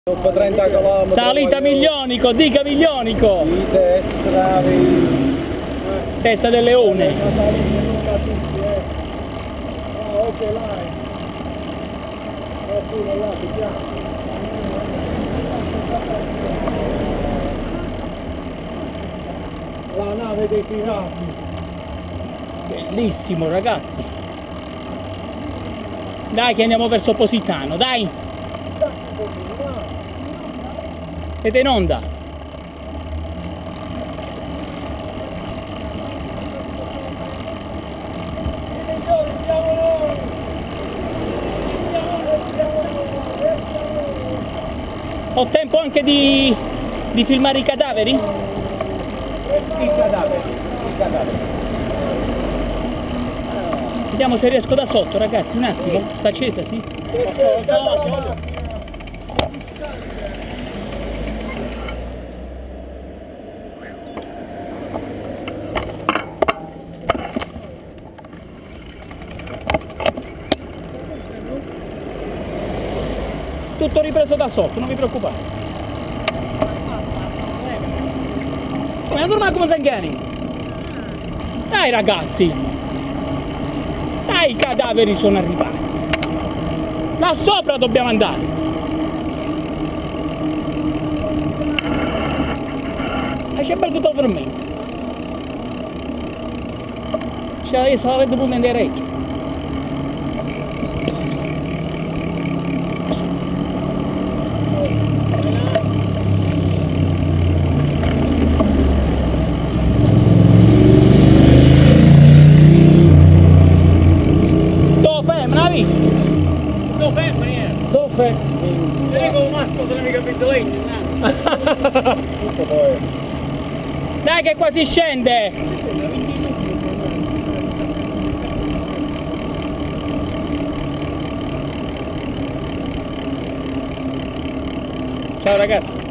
Dopo 30 km. Salita Miglionico, dica Miglionico. Di destra, Testa del leone. ok, là. Là, piano. La nave dei pirati. Bellissimo ragazzi. Dai che andiamo verso Positano, dai. Siete in onda. Ho tempo anche di filmare i cadaveri? Il cadavere. Vediamo se riesco da sotto ragazzi, un attimo. Sta accesa, sì? Tutto ripreso da sotto, non vi preoccupate. Ma normale come Zangani? Dai ragazzi! Dai, i cadaveri sono arrivati! Là sopra dobbiamo andare! E c'è bello tutto veramente! C'è la rete pure in orecchie! Dove? Io con un masco non mi capito legno, Dai che quasi scende! Ciao ragazzi!